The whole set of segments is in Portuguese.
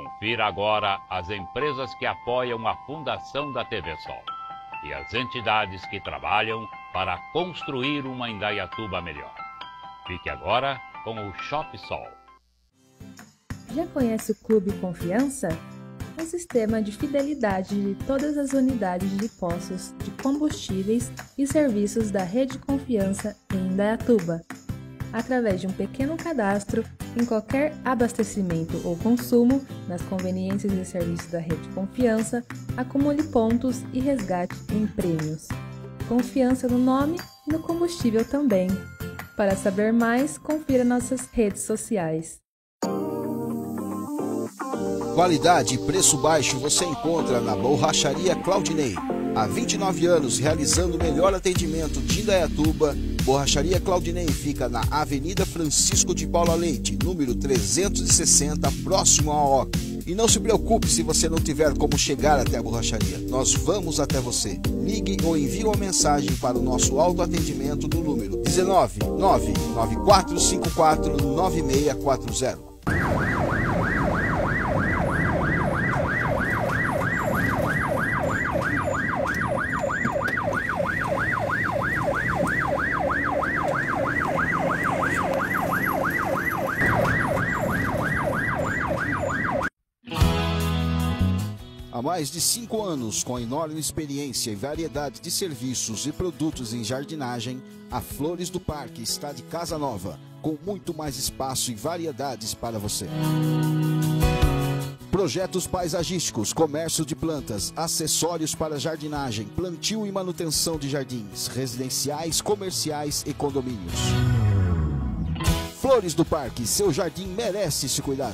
Confira agora as empresas que apoiam a Fundação da TV Sol e as entidades que trabalham para construir uma Indaiatuba melhor. Fique agora com o Shop Sol. Já conhece o Clube Confiança? Um sistema de fidelidade de todas as unidades de postos de combustíveis e serviços da Rede Confiança em Indaiatuba. Através de um pequeno cadastro em qualquer abastecimento ou consumo nas conveniências e serviços da Rede Confiança, acumule pontos e resgate em prêmios. Confiança no nome e no combustível também. Para saber mais, confira nossas redes sociais. Qualidade e preço baixo você encontra na Borracharia Claudinei. Há 29 anos realizando o melhor atendimento de Indaiatuba, Borracharia Claudinei fica na Avenida Francisco de Paula Leite, número 360, próximo à OC. E não se preocupe se você não tiver como chegar até a borracharia. Nós vamos até você. Ligue ou envie uma mensagem para o nosso autoatendimento no número 19 99454 9640. Há mais de 5 anos, com enorme experiência e variedade de serviços e produtos em jardinagem, a Flores do Parque está de casa nova, com muito mais espaço e variedades para você. Projetos paisagísticos, comércio de plantas, acessórios para jardinagem, plantio e manutenção de jardins, residenciais, comerciais e condomínios. Flores do Parque, seu jardim merece esse cuidado.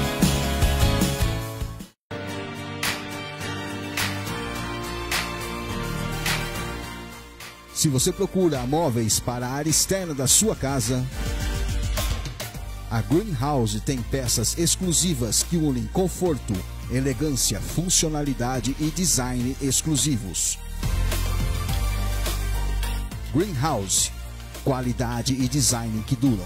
Se você procura móveis para a área externa da sua casa, a Greenhouse tem peças exclusivas que unem conforto, elegância, funcionalidade e design exclusivos. Greenhouse, qualidade e design que duram.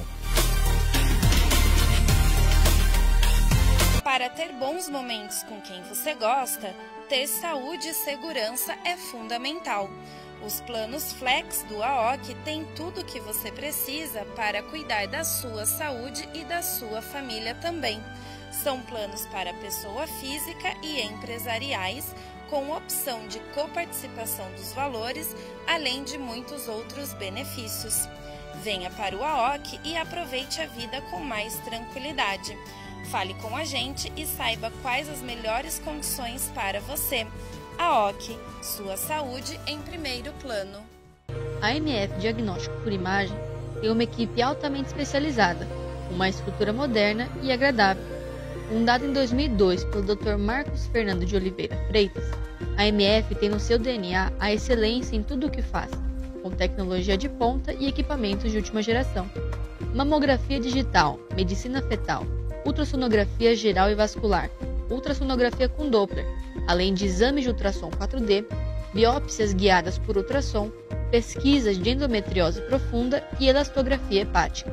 Para ter bons momentos com quem você gosta, ter saúde e segurança é fundamental. Os planos Flex do AOC têm tudo o que você precisa para cuidar da sua saúde e da sua família também. São planos para pessoa física e empresariais, com opção de coparticipação dos valores, além de muitos outros benefícios. Venha para o AOC e aproveite a vida com mais tranquilidade. Fale com a gente e saiba quais as melhores condições para você. AOC, sua saúde em primeiro plano. A MF Diagnóstico por Imagem tem uma equipe altamente especializada, com uma estrutura moderna e agradável. Fundada em 2002 pelo Dr. Marcos Fernando de Oliveira Freitas, a MF tem no seu DNA a excelência em tudo o que faz, com tecnologia de ponta e equipamentos de última geração. Mamografia digital, medicina fetal, ultrassonografia geral e vascular, ultrassonografia com Doppler, além de exames de ultrassom 4D, biópsias guiadas por ultrassom, pesquisas de endometriose profunda e elastografia hepática.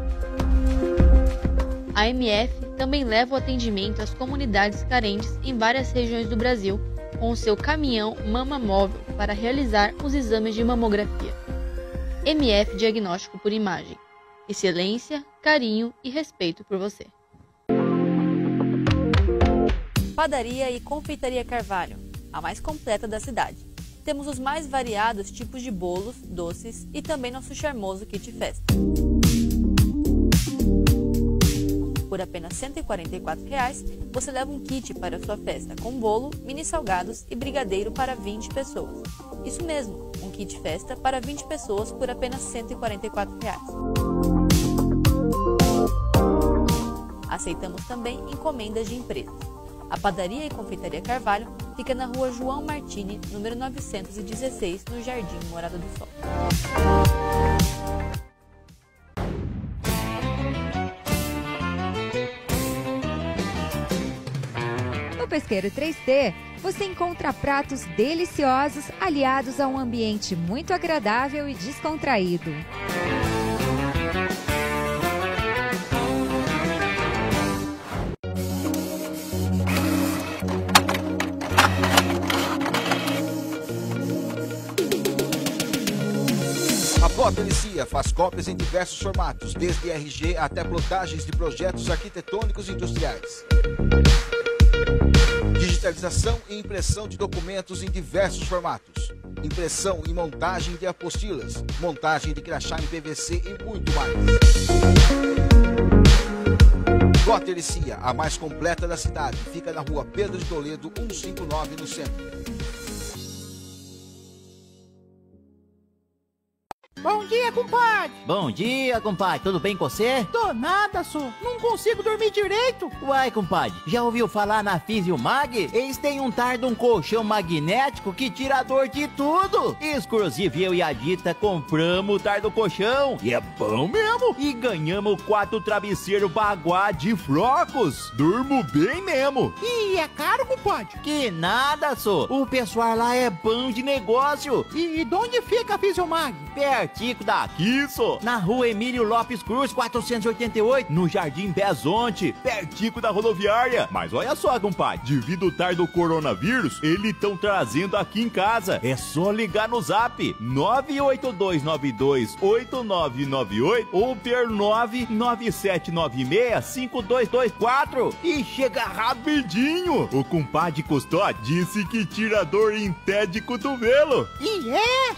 A MF também leva o atendimento às comunidades carentes em várias regiões do Brasil, com o seu caminhão Mama Móvel para realizar os exames de mamografia. MF Diagnóstico por Imagem. Excelência, carinho e respeito por você. Padaria e Confeitaria Carvalho, a mais completa da cidade. Temos os mais variados tipos de bolos, doces e também nosso charmoso kit festa. Por apenas R$ 144,00, você leva um kit para a sua festa com bolo, mini salgados e brigadeiro para 20 pessoas. Isso mesmo, um kit festa para 20 pessoas por apenas R$ 144,00. Aceitamos também encomendas de empresas. A Padaria e Confeitaria Carvalho fica na rua João Martini, número 916, no Jardim Morada do Sol. No Pesqueiro 3T, você encontra pratos deliciosos aliados a um ambiente muito agradável e descontraído. Goteria faz cópias em diversos formatos, desde RG até plotagens de projetos arquitetônicos e industriais. Digitalização e impressão de documentos em diversos formatos. Impressão e montagem de apostilas, montagem de crachá em PVC e muito mais. Goteria, a mais completa da cidade, fica na rua Pedro de Toledo, 159, no centro. Bom dia, compadre! Bom dia, compadre. Tudo bem com você? Tô nada, só. Não consigo dormir direito. Uai, compadre, já ouviu falar na Fisiomag? Eles têm um colchão magnético que tira a dor de tudo. Exclusive, eu e a Dita compramos o colchão. E é bom mesmo. E ganhamos 4 travesseiros Baguá de Frocos. Durmo bem mesmo. E é caro, compadre? Que nada, só. O pessoal lá é bom de negócio. E de onde fica a Fisiomag? Pertico daqui, só. Na rua Emílio Lopes Cruz, 488, no Jardim Bezonte, pertico da rodoviária. Mas olha só, compadre, devido ao coronavírus, eles estão trazendo aqui em casa. É só ligar no zap 982928998 ou per 997965224 e chega rapidinho. O compadre Custó disse que tira dor em pé de cotovelo. E é...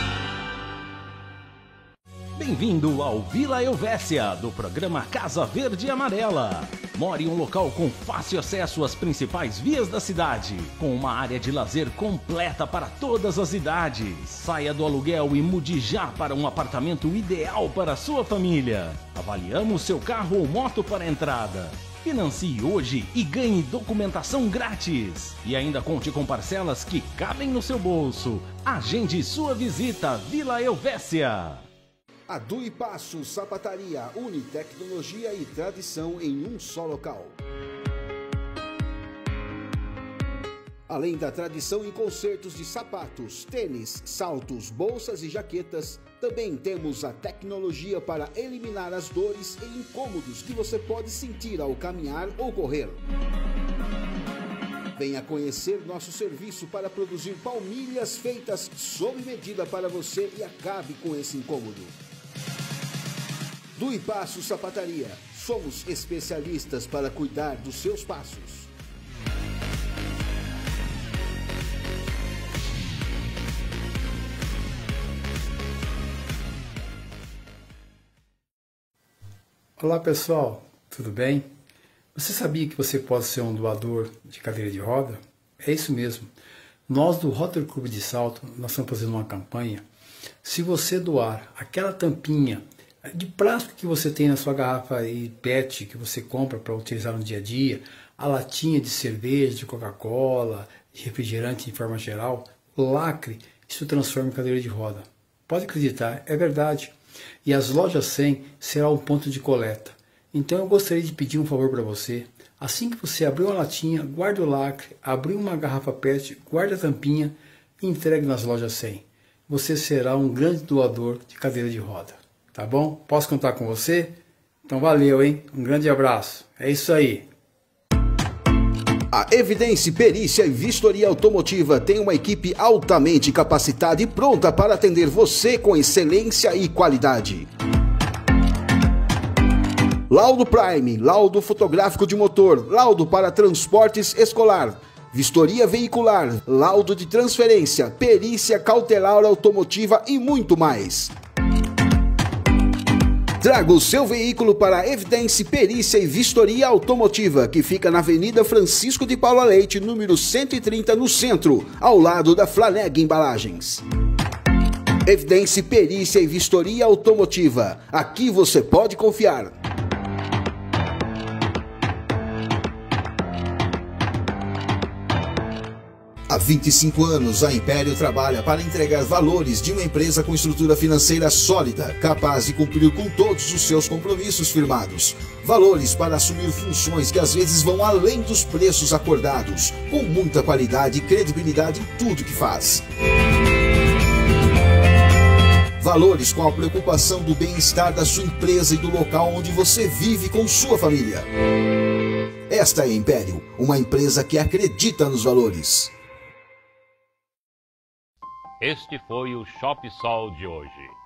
Bem-vindo ao Vila Helvécia, do programa Casa Verde e Amarela. More em um local com fácil acesso às principais vias da cidade, com uma área de lazer completa para todas as idades. Saia do aluguel e mude já para um apartamento ideal para a sua família. Avaliamos seu carro ou moto para a entrada. Financie hoje e ganhe documentação grátis. E ainda conte com parcelas que cabem no seu bolso. Agende sua visita, Vila Helvécia. A Dui Passo Sapataria une tecnologia e tradição em um só local. Além da tradição em consertos de sapatos, tênis, saltos, bolsas e jaquetas, também temos a tecnologia para eliminar as dores e incômodos que você pode sentir ao caminhar ou correr. Venha conhecer nosso serviço para produzir palmilhas feitas sob medida para você e acabe com esse incômodo. Dui Passo Sapataria. Somos especialistas para cuidar dos seus passos. Olá pessoal, tudo bem? Você sabia que você pode ser um doador de cadeira de roda? É isso mesmo. Nós do Rotary Clube de Salto, nós estamos fazendo uma campanha. Se você doar aquela tampinha de plástico que você tem na sua garrafa e PET que você compra para utilizar no dia a dia, a latinha de cerveja, de Coca-Cola, de refrigerante em forma geral, lacre, isso transforma em cadeira de roda. Pode acreditar, é verdade. E as lojas 100 será um ponto de coleta. Então eu gostaria de pedir um favor para você. Assim que você abrir uma latinha, guarde o lacre, abrir uma garrafa PET, guarde a tampinha e entregue nas lojas 100. Você será um grande doador de cadeira de roda. Tá bom? Posso contar com você? Então valeu, hein? Um grande abraço. É isso aí. A Evidência Perícia e Vistoria Automotiva tem uma equipe altamente capacitada e pronta para atender você com excelência e qualidade. Laudo Prime, laudo fotográfico de motor, laudo para transportes escolar, vistoria veicular, laudo de transferência, perícia cautelar automotiva e muito mais. Traga o seu veículo para a Evidência Perícia e Vistoria Automotiva, que fica na Avenida Francisco de Paula Leite, número 130, no centro, ao lado da Flaneg Embalagens. Evidência Perícia e Vistoria Automotiva. Aqui você pode confiar. Há 25 anos, a Império trabalha para entregar valores de uma empresa com estrutura financeira sólida, capaz de cumprir com todos os seus compromissos firmados. Valores para assumir funções que às vezes vão além dos preços acordados, com muita qualidade e credibilidade em tudo que faz. Valores com a preocupação do bem-estar da sua empresa e do local onde você vive com sua família. Esta é a Império, uma empresa que acredita nos valores. Este foi o Shop Sol de hoje.